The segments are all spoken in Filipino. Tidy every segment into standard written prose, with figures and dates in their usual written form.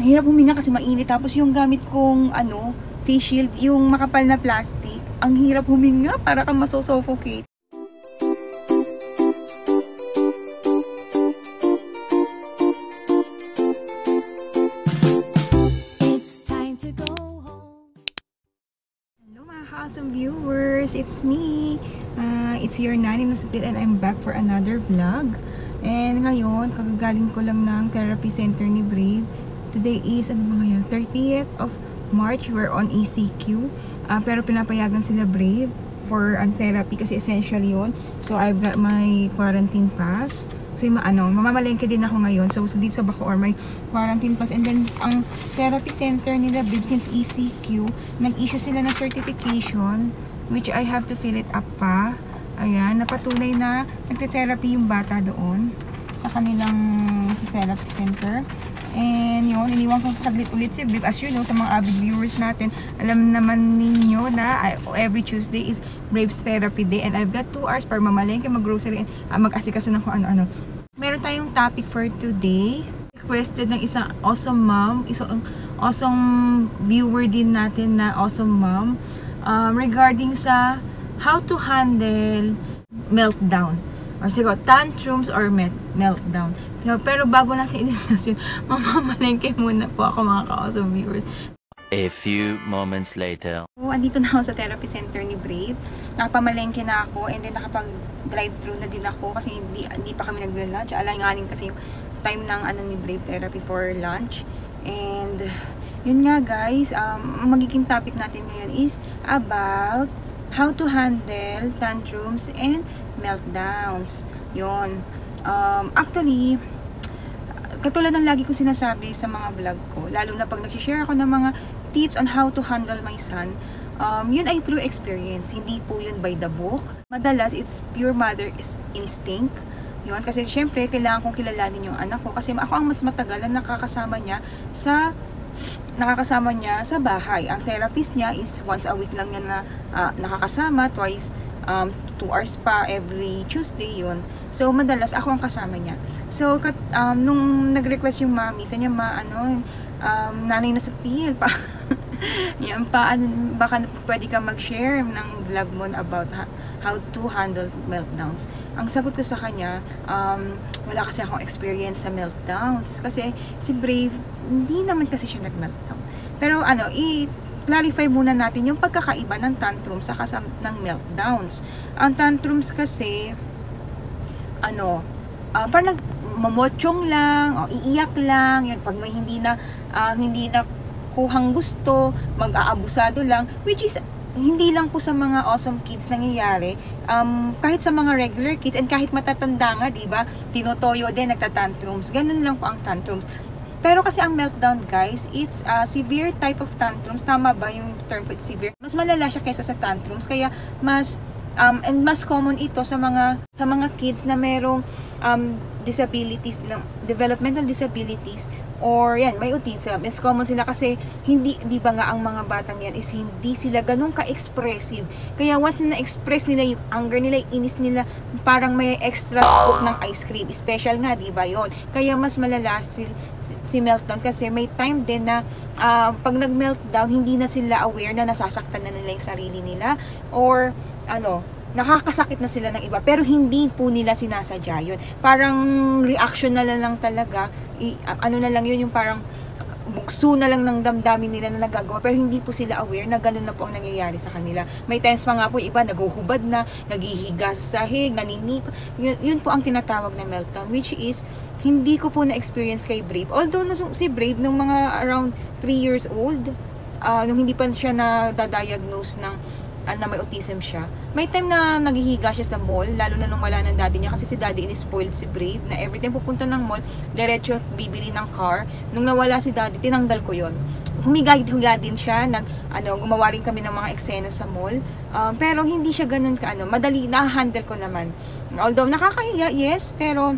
hirap huminga kasi mainit. Tapos yung gamit kong face shield, yung makapal na plastic, ang hirap huminga, para kang masosuffocate. Awesome viewers, it's me. It's your Nanny Nusutil and I'm back for another vlog. And ngayon, kagagaling ko lang ng therapy center ni Brave. Today is, 30th of March. We're on ECQ. Pero pinapayagan sila Brave for therapy kasi essential yun. So I've got my quarantine pass. Kasi mamamalengke din ako ngayon. So dito sa Bacoor may quarantine pass. And then ang therapy center nila Brave, since ECQ, nag-issue sila ng certification which I have to fill it up pa. Ayan, napatunay na nagte-therapy yung bata doon sa kanilang therapy center. And yun, iniwan ko saglit ulit si Brave. As you know, sa mga avid viewers natin, alam naman ninyo na every Tuesday is Brave's therapy day. And I've got 2 hours para mamalengke, mag-grocery, and mag-asikaso ng kung ano-ano. Meron tayong topic for today. Requested ng isang awesome mom, isang awesome viewer din natin na awesome mom, regarding sa how to handle meltdown. Or siguro, tantrums or meltdown. Pero bago natin i-discuss yun, mamamalengke muna po ako mga ka-awesome viewers. A few moments later. So, andito na ako sa therapy center ni Brave. Nakapamalengke na ako and then nakapag-drive-thru na din ako kasi hindi pa kami nagla-lunch. Alang-aling kasi yung time ng ni Brave therapy for lunch. And yun nga guys, magiging topic natin ngayon is about how to handle tantrums and meltdowns. Yun. Actually, katulad ng lagi kong sinasabi sa mga vlog ko, lalo na pag nag-share ako ng mga tips on how to handle my son, yun ay through experience, hindi po yun by the book. Madalas, it's pure mother instinct. Yun, kasi syempre, kailangan kong kilalanin yung anak ko kasi ako ang mas matagal na nakakasama niya sa bahay. Ang therapist niya is once a week lang niya na nakakasama, twice 2 hours pa every Tuesday yun. So, madalas ako ang kasama niya. So, nung nag-request yung mami, sa niya nanay na sa tiil pa. Yan pa, baka pwede ka mag-share ng vlog mo about how to handle meltdowns. Ang sagot ko sa kanya, wala kasi akong experience sa meltdowns. Kasi si Brave, hindi naman kasi siya nag-meltdown. Pero i-clarify muna natin yung pagkakaiba ng tantrums saka ng meltdowns. Ang tantrums kasi, parang nagmamotsyong lang, o iiyak lang, yun, pag may hindi na kuhang gusto, mag-aabusado lang, which is hindi lang po sa mga awesome kids nangyayari, kahit sa mga regular kids and kahit matatanda nga, diba, tinotoyo din, nagtatantrums, ganun lang po ang tantrums. Pero kasi ang meltdown guys, it's a severe type of tantrums. Tama ba yung term po, it's severe? Mas malala siya kaysa sa tantrums, kaya mas and mas common ito sa mga kids na merong disabilities, developmental disabilities, or yan, may autism. Mas common sila kasi di ba nga ang mga batang yan is hindi sila ganun ka-expressive. Kaya once na na-express nila yung anger nila, yung inis nila, parang may extra scoop ng ice cream. Special nga, di ba yun? Kaya mas malala si meltdown kasi may time din na pag nag-meltdown, hindi na sila aware na nasasaktan na nila yung sarili nila, or nakakasakit na sila ng iba, pero hindi po nila sinasadya yun. Parang reaction na lang talaga, na lang yun, yung parang bugso na lang ng damdamin nila na nagagawa, pero hindi po sila aware na ganun na po ang nangyayari sa kanila. May times pa nga po iba, naguhubad na, naghihiga sa sahig, naninip. Yun po ang tinatawag na meltdown, which is, hindi ko po na-experience kay Brave. Although si Brave, nung mga around 3 years old, nung hindi pa siya na-diagnose na may autism siya, may time na naghihiga siya sa mall, lalo na nung wala ng daddy niya, kasi si daddy in-spoiled si Brave, na every time pupunta ng mall, diretso bibili ng car. Nung nawala si daddy, tinanggal ko yon. Humiga din siya, gumawa rin kami ng mga eksena sa mall, pero hindi siya ganun madali, na-handle ko naman. Although nakakahiya, yes, pero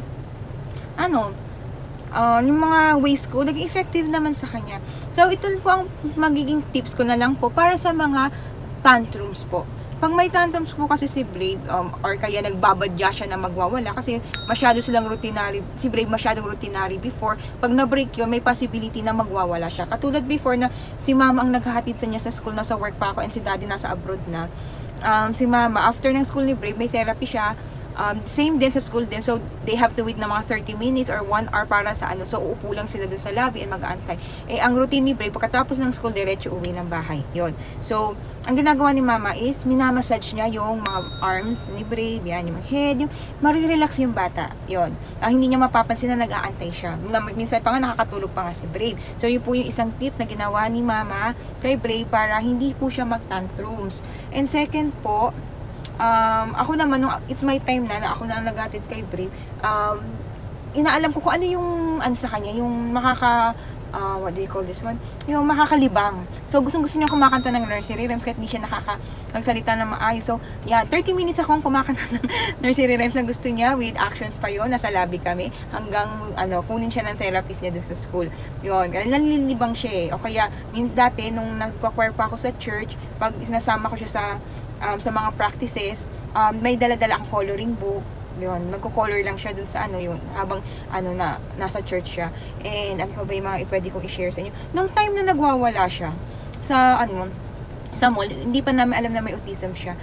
yung mga ways ko, naging effective naman sa kanya. So, ito po ang magiging tips ko na lang po para sa mga tantrums po. Pag may tantrums po kasi si Brave, or kaya nagbabadya siya na magwawala kasi masyado silang routinary, si Brave masyadong routinary before, pag na-break yun, may possibility na magwawala siya. Katulad before na si mama ang naghahatid sa niya sa school, nasa work pa ako, and si daddy nasa abroad na. Si mama, after ng school ni Brave, may therapy siya. Same din sa school din, so they have to wait na mga 30 minutes or 1 hour para sa ano, so uupo lang sila dun sa lobby and mag-aantay. Ang routine ni Brave, pagkatapos ng school, diretso uwi ng bahay. Yun. So, ang ginagawa ni mama is, minamassage niya yung mga arms ni Brave, yan, yung head, yung marirelax yung bata. Yun. Hindi niya mapapansin na nag-aantay siya. Minsan pa nga, nakakatulog pa nga si Brave. So, yun po yung isang tip na ginawa ni mama kay Brave para hindi po siya mag-tantrums. And second po, ako naman, nung it's my time na ako na nag-atid kay Brave, inaalam ko kung ano yung sa kanya, yung what do you call this one? Yung makakalibang. So, gustong-gusto niya kumakanta ng nursery rhymes kahit hindi siya nakakagsalita na maayos. So, yeah, 30 minutes akong kumakanta ng nursery rhymes na gusto niya with actions pa yon. Nasa lobby kami hanggang kunin siya ng therapist niya din sa school. Yun, nanlilibang siya eh. O kaya, dati, nung nagka-choir pa ako sa church, pag sinasama ko siya sa mga practices, may dala-dala akong coloring book. Yun, nagko-color lang siya dun sa yun, habang nasa church siya. And ano pa ba yung mga pwede kong i-share sa inyo? Nung time na nagwawala siya sa sa mall, hindi pa namin alam na may autism siya.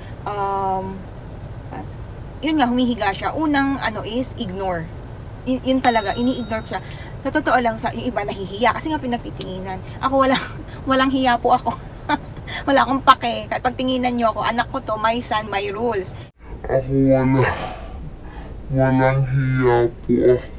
Yun nga, humihiga siya. Unang is ignore. Yun talaga, ini-ignore siya. Sa totoo lang, yung iba nahihiya kasi nga pinagtitinginan. Ako walang hiya po ako. Wala akong pake. Kahit pag tinginan nyo ako, anak ko to, my son, my rules. Ako walang hiya po ako.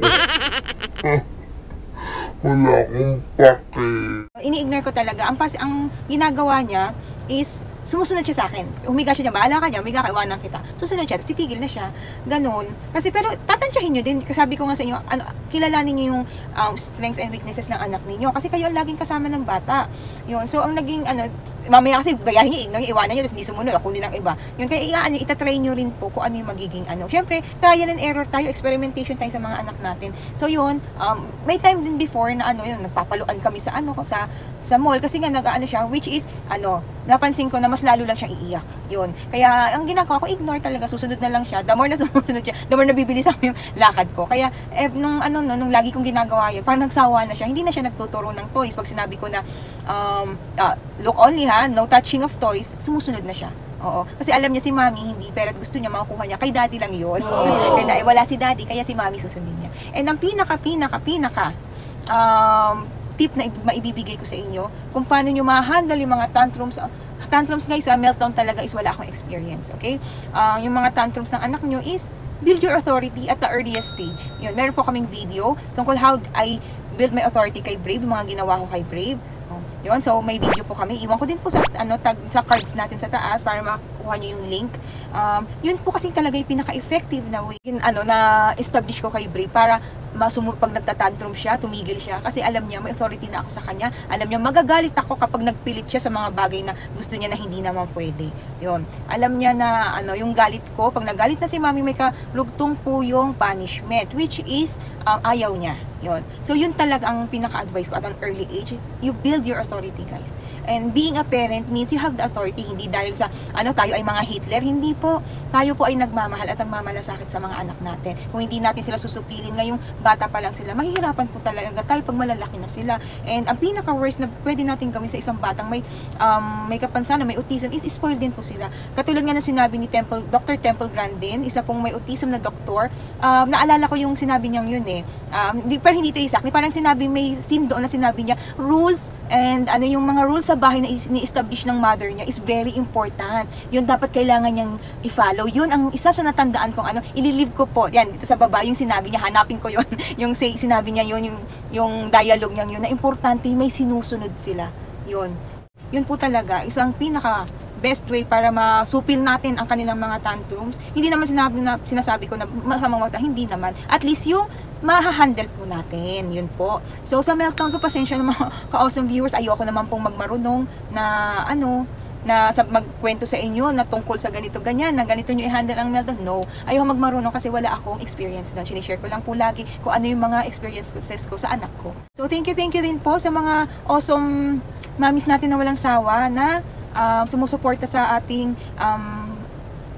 Wala akong pake. Ini-ignore ko talaga. Ang ginagawa niya is, sumusunod siya sa akin. Humiga siya niya, bahala ka niya, humiga ka, iwanan kita. Susunod siya, tapos titigil na siya. Ganon. Kasi, pero tatansyahin nyo din. Sabi ko nga sa inyo, kilalanin nyo yung strengths and weaknesses ng anak ninyo. Kasi kayo ang laging kasama ng bata. Yun. So, ang naging, mamaya kasi, bayahin nyo, ignore nyo, iwanan nyo, tapos hindi sumunod, kunin ng iba. Yun, kaya itatry nyo rin po kung ano yung magiging Siyempre, trial and error tayo, experimentation tayo sa mga anak natin. So, yun, may time din before na yun, nagpapaluan kami sa sa mall. Kasi nga, siya, which is, napansin ko na mas lalo lang siyang iiyak. Yun. Kaya, ang ginagawa ko, ignore talaga. Susunod na lang siya. The more na sumusunod siya, the more nabibilis ako yung lakad ko. Kaya, nung lagi kong ginagawa yun, parang nagsawa na siya. Hindi na siya nagtuturo ng toys. Pag sinabi ko na, look only ha, no touching of toys, sumusunod na siya. Oo. Kasi alam niya si mami, hindi, pero gusto niya makukuha niya. Kay daddy lang yun. Kaya wala si daddy, kaya si mami susundin niya. And ang pinaka tip na maibibigay ko sa inyo kung paano nyo ma-handle yung mga tantrums. Tantrums guys, meltdown talaga is wala akong experience, okay? Yung mga tantrums ng anak nyo is build your authority at the earliest stage. Yun, meron po kaming video tungkol how I build my authority kay Brave, yung mga ginawa ko kay Brave. Yun, so may video po kami. Iwan ko din po sa sa cards natin sa taas para makuha nyo yung link. Yun po kasi talaga yung pinaka-effective na way na establish ko kay Brave para pag nagtatantrum siya, tumigil siya. Kasi alam niya, may authority na ako sa kanya. Alam niya, magagalit ako kapag nagpilit siya sa mga bagay na gusto niya na hindi naman pwede. Yun. Alam niya na, yung galit ko, pag nagalit na si mami, may karugtong po yung punishment, which is, ayaw niya. Yun. So, yun talaga ang pinaka-advice ko at an early age. You build your authority, guys. And being a parent means you have the authority, hindi dahil sa, tayo ay mga Hitler. Hindi po. Tayo po ay nagmamahal at nagmamalasakit sa mga anak natin. Kung hindi natin sila susupilin ngayong bata pa lang sila, mahihirapan po talaga tayo pag malalaki na sila. And ang pinaka-worst na pwede natin gawin sa isang batang may kapansanan, may autism, is spoil din po sila. Katulad nga na sinabi ni Dr. Temple Grandin, isa pong may autism na doktor, naalala ko yung sinabi niyang yun pero hindi ito exactly. Parang sinabi, may scene doon na sinabi niya, rules and yung mga rules sa bahay na ni-establish ng mother niya is very important. Yun dapat kailangan niyang i-follow. Yun ang isa sa natandaan kong ililive ko po. Yan, dito sa baba, yung sinabi niya, hanapin ko yun. Yung sinabi niya yun, yung dialogue niya yun, na importante may sinusunod sila. Yun. Yun po talaga, isang pinaka best way para masupil natin ang kanilang mga tantrums. Hindi naman sinasabi ko na masamang magta, hindi naman. At least yung mahahandle po natin. Yun po. So, sa meltdown ko, pasensya ng mga ka-awesome viewers, ayoko naman pong magmarunong na magkwento sa inyo na tungkol sa ganito, ganyan, na ganito nyo i-handle ang meltdown. No. Ayoko magmarunong kasi wala akong experience doon. Sinishare ko lang po lagi kung ano yung mga experiences ko sa anak ko. So, thank you din po sa mga awesome mommies natin na walang sawa na sumusuporta sa ating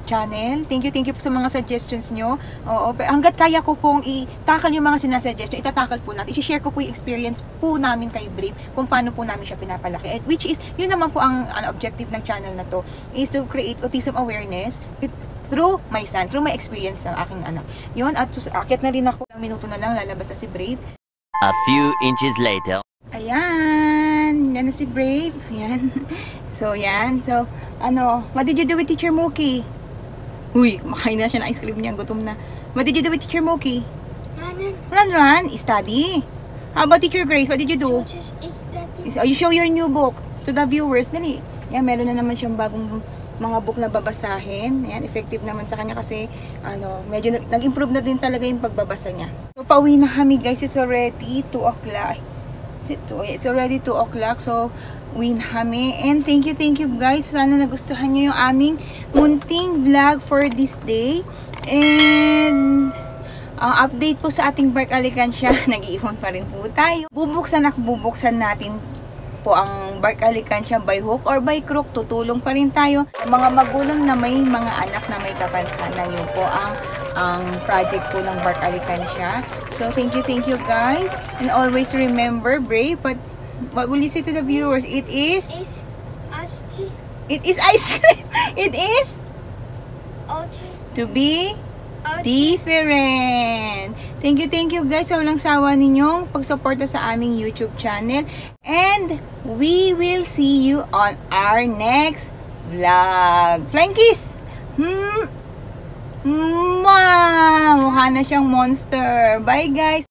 channel. Thank you po sa mga suggestions nyo. Oo, hanggat kaya ko pong i-tackle yung mga sinasuggest nyo, itatakal po natin. I-share ko po yung experience po namin kay Brave, kung paano po namin siya pinapalaki. Which is, yun naman po ang objective ng channel na to, is to create autism awareness through my son, through my experience sa aking anak. Yun, at aakyat na rin ako. Ilang minuto na lang, lalabas na si Brave. A few inches later. Ayan, yan na si Brave. Ayan. So, yan. So, what did you do with Teacher Mookie? Uy, kumakain na siya ng ice cream niya. Gutom na. What did you do with Teacher Mookie? Run. Study. How about Teacher Grace? What did you do? You show your new book to the viewers. Dali. Yan, meron na naman siyang bagong mga book na babasahin. Yan, effective naman sa kanya kasi medyo nag-improve na din talaga yung pagbabasa niya. So, pauwi na kami guys. It's already 2 o'clock. It's already 2 o'clock. So, win kami. And thank you guys. Sana nagustuhan nyo yung aming munting vlog for this day. And update po sa ating Bark Alikansya. Nag-iipon pa rin po tayo. Bubuksan natin po ang Bark Alikansya by hook or by crook. Tutulong pa rin tayo. Mga magulang na may mga anak na may kapansanan, yun po ang project po ng Bark Alikansya. So thank you guys. And always remember, Brave, but what will you say to the viewers? It is ice cream. It is to be different. Thank you guys sa walang sawa ninyong pagsuporta sa aming YouTube channel. And we will see you on our next vlog. Flying kiss! Mukha na siyang monster. Bye guys!